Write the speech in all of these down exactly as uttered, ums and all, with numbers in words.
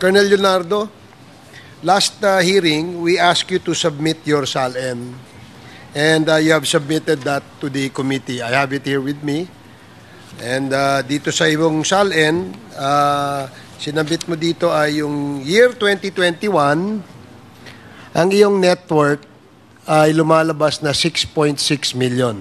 Colonel Leonardo, last uh, hearing, we asked you to submit your S A L N. And uh, you have submitted that to the committee. I have it here with me. And uh, dito sa iyong S A L N, uh, sinabit mo dito ay yung year twenty twenty-one, ang iyong net worth ay lumalabas na six point six million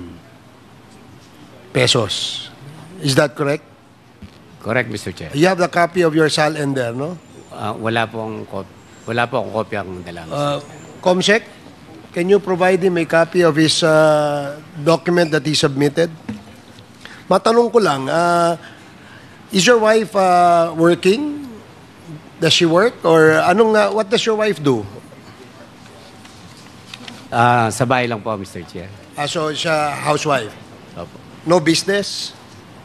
pesos. Is that correct? Correct, Mister Chair. You have the copy of your S A L N there, no? Uh, wala pong wala po akong kopya ang dala. Uh, Comsec, can you provide him a copy of his uh, document that he submitted? Matanong ko lang, uh, is your wife uh, working? Does she work? Or anong, uh, what does your wife do? Uh, sa bahay lang po, Mister Chair. Uh, so, siya housewife? Opo. No business?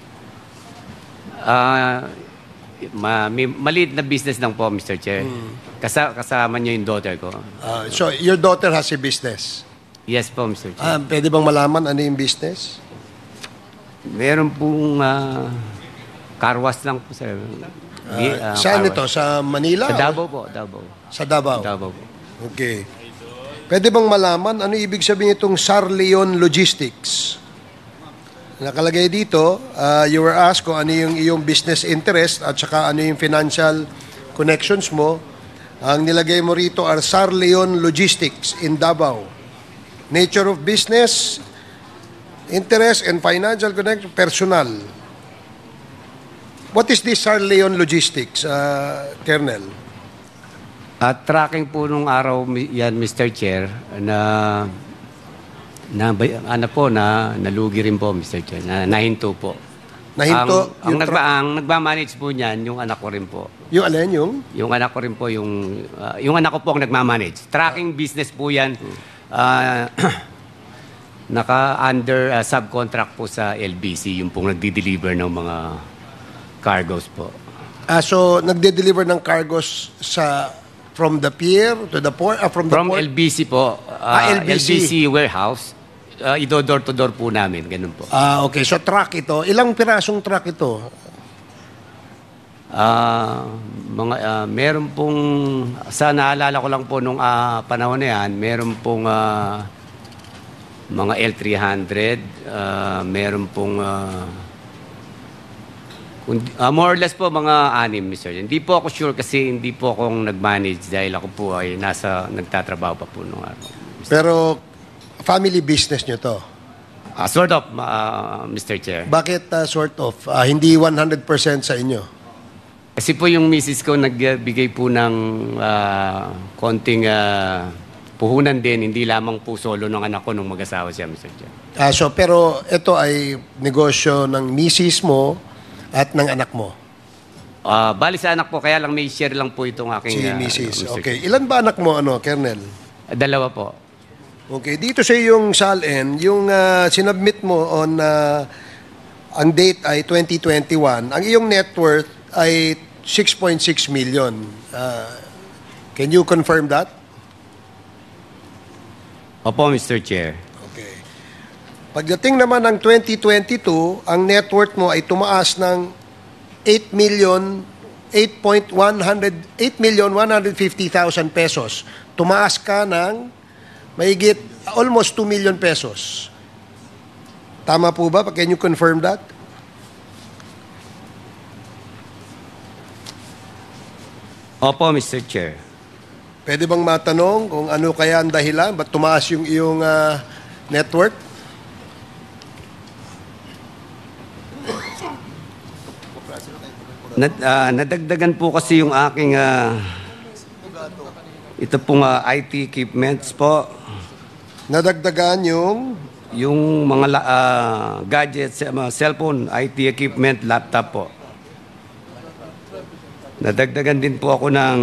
Uh, ma may, maliit na business lang po, Mister Chair. Hmm. Kasa kasama niyo yung daughter ko. Uh, so, your daughter has a business? Yes po, Mister Uh, Chair. pwede bang malaman ano yung business? Meron pong uh, car wash lang po, sir. Uh, uh, saan ito? Sa Manila? Sa Davao po, Davao. Sa Davao? Davao po. Okay. Pwede bang malaman ano ibig sabihin itong Sarleon Logistics? Nakalagay dito, uh, you were asked kung ano yung iyong business interest at saka ano yung financial connections mo. Ang nilagay mo rito are Sarleon Logistics in Davao. Nature of business, interest and financial connection, personal. What is this Sarleon Logistics, uh, Colonel? At tracking po nung araw yan, Mister Chair, na na ano po na nalugi rin po, Mister Chair, na nahinto po. Nahinto? Ang, ang, nagba, ang nagmamanage po niyan, yung anak ko rin po. Yung alin yung? Yung anak ko rin po, yung, uh, yung anak ko po ang nagmamanage. Tracking business po yan. Uh, naka-under uh, subcontract po sa L B C, yung pong nagdi-deliver ng mga cargos po. Ah, so nagde-deliver ng cargos sa from the pier to the port? Uh, from the From port? L B C po. Uh, ah, L B C. L B C warehouse. Uh, ido-door to door po namin. Ganun po. Ah, okay. So truck ito. Ilang pirasong truck ito? Uh, mga, uh, meron pong, sa naalala ko lang po nung uh, panahon na yan, meron pong uh, mga L three hundred, uh, meron pong uh, uh, more or less po mga anim, Mister Hindi po ako sure kasi hindi po akong nag-manage dahil ako po ay nasa, nagtatrabaho pa po nung araw. Pero family business nyo to? Uh, sort of, uh, Mister Chair. Bakit uh, sort of? Uh, hindi one hundred percent sa inyo? Kasi po yung misis ko nagbigay po ng uh, konting uh, puhunan din, hindi lamang po solo ng anak ko nung mag-asawa siya, Mister Chair. Ah, so, pero ito ay negosyo ng misis mo at ng anak mo? Uh, bali sa anak po, kaya lang may share lang po itong aking... Si uh, misis. Mister Okay. Ilan ba anak mo, ano, Colonel? Uh, dalawa po. Okay. Dito sa yung S A L N, yung uh, sinubmit mo on, uh, ang date ay twenty twenty-one, ang iyong net worth ay six point six million. Uh, can you confirm that? Opo, Mister Chair. Okay. Pagdating naman ng twenty twenty-two, ang net worth mo ay tumaas ng eight million one hundred fifty thousand pesos. Tumaas ka ng mahigit almost two million pesos. Tama po ba? Can you confirm that? Opo, Mister Chair. Pwede bang matanong kung ano kaya ang dahilan? Ba't tumaas yung iyong uh, net worth? Nad, uh, nadagdagan po kasi yung aking uh, ito pong uh, I T equipments po. Nadagdagan yung yung mga uh, gadgets, uh, cellphone, I T equipment, laptop po. Nadagdagan din po ako ng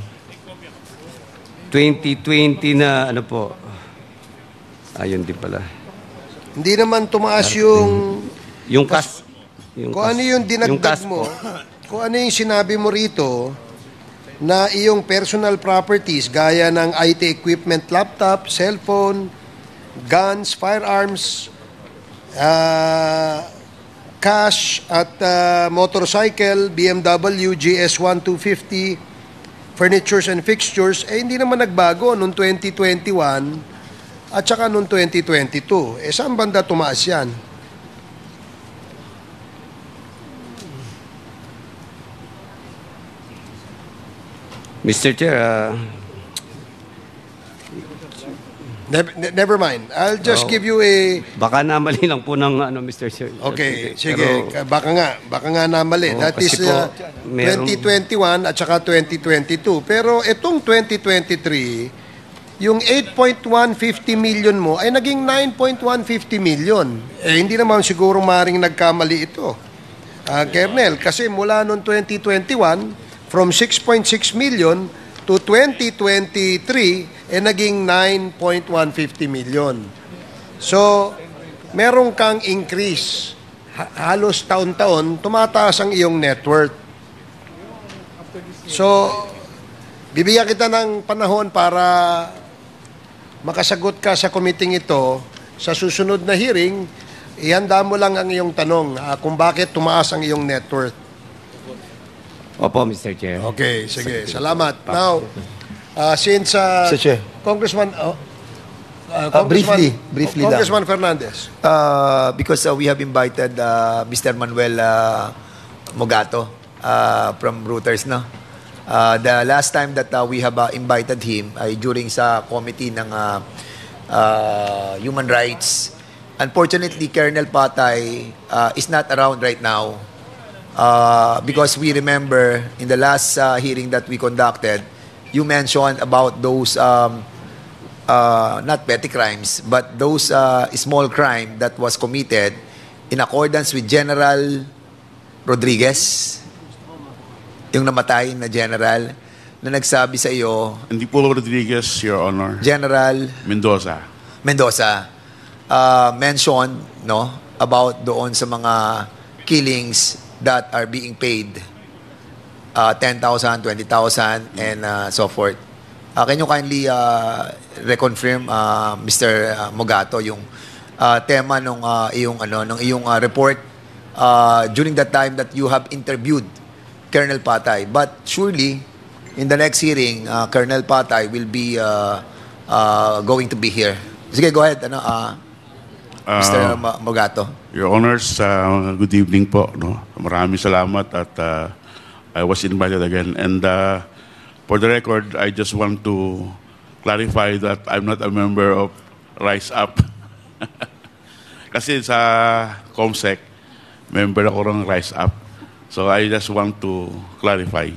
twenty twenty na ano po. Ayun din pala. Hindi naman tumaas yung yung kas yung kung ano yung dinagdag mo. Kung ano yung sinabi mo rito na iyong personal properties gaya ng I T equipment, laptop, cellphone, guns, firearms, uh, cash at uh, motorcycle, B M W G S one two fifty, furnitures and fixtures, eh hindi naman nagbago noong twenty twenty-one at saka noong twenty twenty-two. Eh saan banda tumaas yan? Mister Chair, ah, Never, ne- never mind. I'll just Oh. give you a... baka namali lang po ng ano, Mister Chair. Okay, Pero- sige. Baka nga, baka nga namali. Oo, That is kasi po, uh, merong- twenty twenty-one at saka twenty twenty-two. Pero itong twenty twenty-three, yung eight point one five zero million mo ay naging nine point one five zero million. Eh, hindi naman siguro maring nagkamali ito. Uh, Kernel, kasi mula noong twenty twenty-one, from six point six million to twenty twenty-three, eh naging nine point one five zero million. So, meron kang increase. Ha- halos taon-taon, tumataas ang iyong net worth. So, bibigyan kita ng panahon para makasagot ka sa committee ito. Sa susunod na hearing, ihanda mo lang ang iyong tanong ah, kung bakit tumaas ang iyong net worth. Opo, Mister Chair. Okay, sige. Salamat. Now, uh, since uh, Mister Chair. Congressman... oh, uh, Uh, Congressman- briefly, briefly lang. Congressman Fernandez. Uh, because uh, we have invited uh, Mister Manuel uh, Mogato uh, from Reuters, no? Uh, the last time that uh, we have uh, invited him ay during sa committee ng uh, uh, human rights. Unfortunately, Colonel Patay uh, is not around right now uh, because we remember in the last uh, hearing that we conducted, you mentioned about those um, uh, not petty crimes, but those uh, small crime that was committed in accordance with General Rodriguez, yung namatay na general, na nagsabi sa iyo, Hindi po Rodriguez, Your Honor. General Mendoza. Mendoza, uh, mentioned no, about doon sa mga killings that are being paid uh, ten thousand, twenty thousand, and uh, so forth. Uh, can you kindly uh, reconfirm, uh, Mister Mogato, yung uh, tema ng uh, iyong, ano, ng iyong uh, report uh, during that time that you have interviewed Colonel Patay? But surely, in the next hearing, uh, Colonel Patay will be uh, uh, going to be here. Sige, go ahead, ano, uh, Mister Uh, Ma- Mogato. Your Honors, uh, good evening po. No? Maraming salamat at uh, I was invited again. And uh, for the record, I just want to clarify that I'm not a member of Rise Up. Kasi sa COMSEC, member ako ng Rise Up. So I just want to clarify.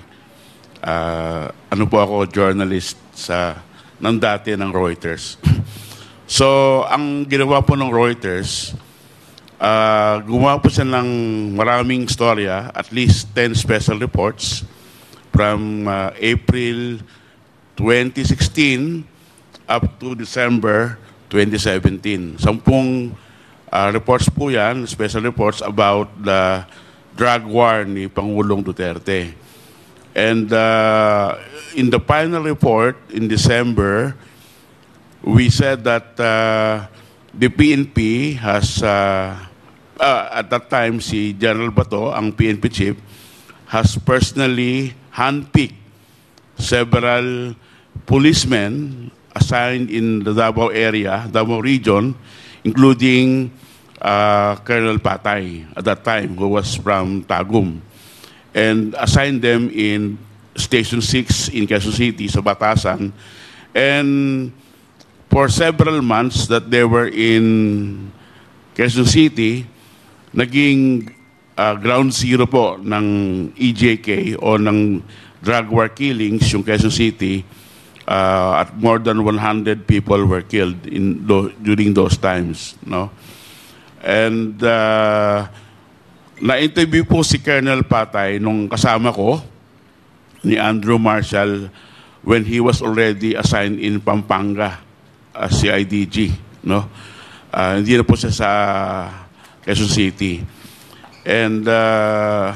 Uh, ano po ako, journalist sa ng dati ng Reuters. So, ang ginawa po ng Reuters, uh, gumawa po siya ng maraming storya, at least ten special reports from uh, April twenty sixteen up to December twenty seventeen. Sampung uh, reports po yan, special reports about the drug war ni Pangulong Duterte. And uh, in the final report in December, we said that uh, the P N P has, uh, uh, at that time, si General Bato, ang P N P chief, has personally handpicked several policemen assigned in the Davao area, Davao region, including uh, Colonel Patay at that time, who was from Tagum, and assigned them in Station six in Quezon City, sa Batasan. And for several months that they were in Quezon City, naging uh, ground zero po ng E J K o ng drug war killings yung Quezon City. Uh, at more than one hundred people were killed in tho- during those times, no? And uh, na-interview po si Colonel Patay nung kasama ko ni Andrew Marshall when he was already assigned in Pampanga as C I D G, no? Uh, hindi na po siya sa Quezon City. And uh,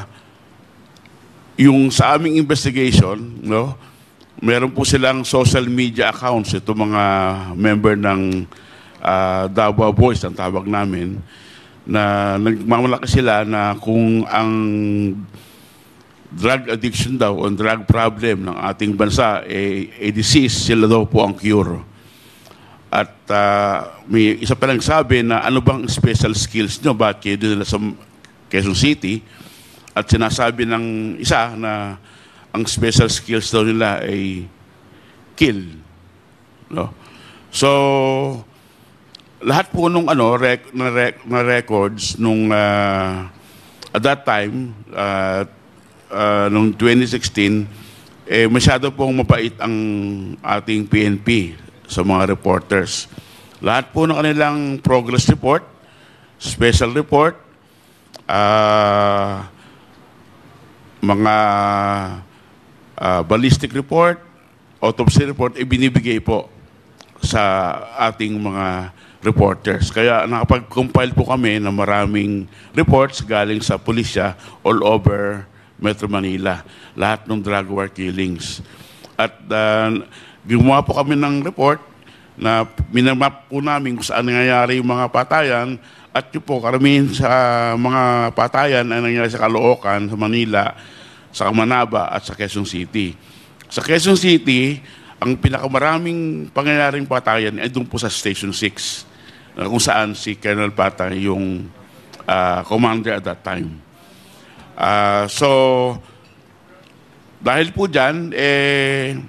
yung sa aming investigation, no, meron po silang social media accounts, ito mga member ng uh, Davao Boys, ang tawag namin, na nagmamalaki sila na kung ang drug addiction daw o drug problem ng ating bansa, eh, a disease, sila daw po ang cure. At uh, may isa pa lang sabi na ano bang special skills nyo, bakit kayo dinala sa Quezon City? At sinasabi ng isa na ang special skills daw nila ay kill. No? So, lahat po nung ano, rec, na, rec, na records nung uh, at that time, uh, uh, nung twenty sixteen, eh, masyado pong mapait ang ating P N P sa mga reporters. Lahat po ng kanilang progress report, special report, uh, mga uh, ballistic report, autopsy report, ibinibigay po sa ating mga reporters. Kaya nakapag-compile po kami ng maraming reports galing sa pulisya all over Metro Manila. Lahat ng drug war killings. At uh, gumawa po kami ng report na minamap po namin kung saan nangyayari yung mga patayan at yun po karamihan sa mga patayan ay nangyayari sa Caloocan, sa Manila, sa Manaba at sa Quezon City. Sa Quezon City, ang pinakamaraming pangyayaring patayan ay doon po sa Station six, uh, kung saan si Colonel Patay yung uh, commander at that time. Uh, so, dahil po dyan, eh,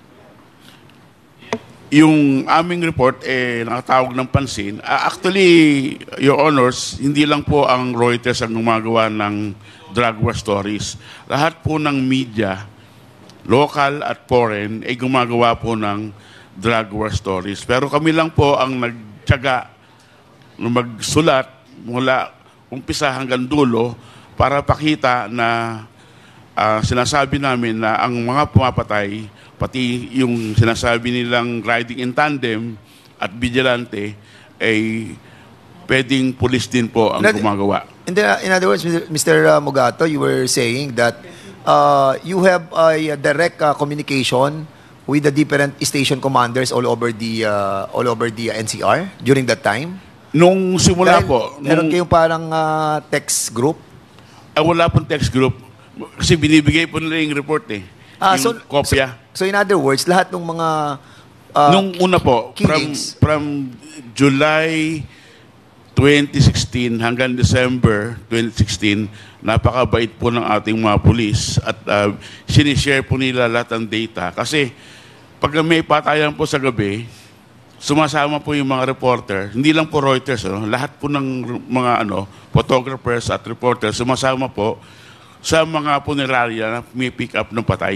yung aming report, eh, nakatawag ng pansin. Uh, actually, Your Honors, hindi lang po ang Reuters ang gumagawa ng drug war stories. Lahat po ng media, local at foreign, ay gumagawa po ng drug war stories. Pero kami lang po ang nagtiyaga na magsulat mula umpisa hanggang dulo para pakita na uh, sinasabi namin na ang mga pumapatay, pati yung sinasabi nilang riding in tandem at vigilante, ay pwedeng police din po ang gumagawa. In, the, in other words, Mister Mugato, you were saying that uh, you have a direct uh, communication with the different station commanders all over the uh, all over the N C R during that time? Nung simula Dahil, po, meron nung, kayong parang uh, text group? ay, wala pong text group. Kasi binibigay po nila yung report eh. Ah, yung so, kopya. So, so in other words, lahat ng mga uh, Nung una po, from, killings. from July twenty sixteen hanggang December twenty sixteen, napakabait po ng ating mga pulis at uh, sinishare po nila lahat ng data. Kasi pag may patayan po sa gabi, sumasama po yung mga reporter, hindi lang po Reuters, ano, lahat po ng mga ano, photographers at reporters, sumasama po sa mga punerarya na may pick up ng patay.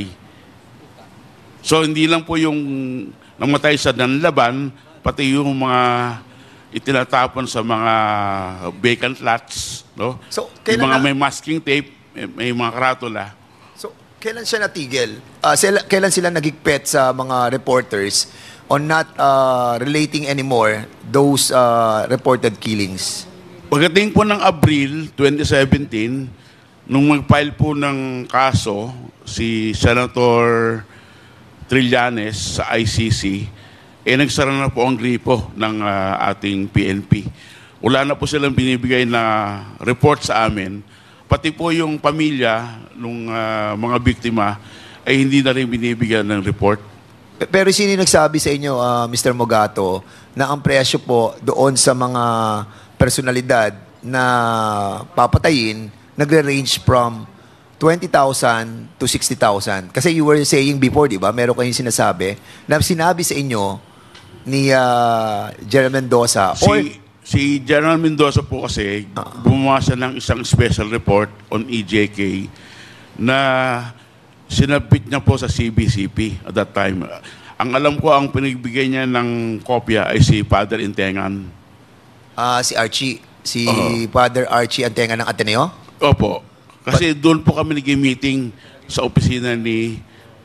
So hindi lang po yung namatay sa nanlaban, pati yung mga itinatapon sa mga vacant lots, no? So, yung kailan mga na- may masking tape, may, may mga karatula. So, kailan siya natigil? Uh, sila, kailan sila nagigpet sa mga reporters on not uh, relating anymore those uh, reported killings? Pagdating po ng Abril twenty seventeen, nung mag-file po ng kaso si Senator Trillanes sa I C C, eh nagsara na po ang gripo ng uh, ating P N P. Wala na po silang binibigay na report sa amin. Pati po yung pamilya ng uh, mga biktima ay hindi na rin binibigyan ng report. P- Pero sino yung nagsabi sa inyo, uh, Mister Mogato, na ang presyo po doon sa mga personalidad na papatayin nagre-range from twenty thousand to sixty thousand? Kasi you were saying before, di ba, meron kayong sinasabi na sinabi sa inyo ni uh, General Mendoza Si, or si General Mendoza po kasi gumawa siya ng isang special report on E J K na sinabit niya po sa C B C P at that time. Ang alam ko, ang pinagbigay niya ng kopya ay si Father Intengan. uh, si Archie, si Oo. Father Archie Antenga ng Ateneo? Opo. Kasi doon po kami nag-meeting sa opisina ni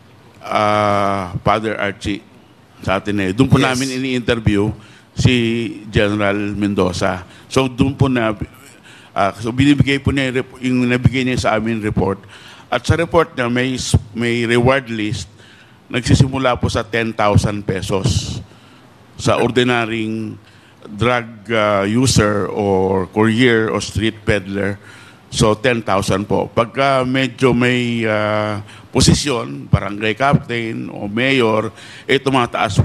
ah, Father Archie sa atin eh. Doon po Yes. namin ini-interview si General Mendoza. So doon po na ah, so binibigay po niya yung, rep- yung nabigay niya sa amin report. At sa report niya may s- may reward list nagsisimula po sa ten thousand pesos sa ordinaryong drug ah, user or courier or street peddler So ten thousand po. Pagka medyo may ah, posisyon, barangay captain o mayor, eh tumataas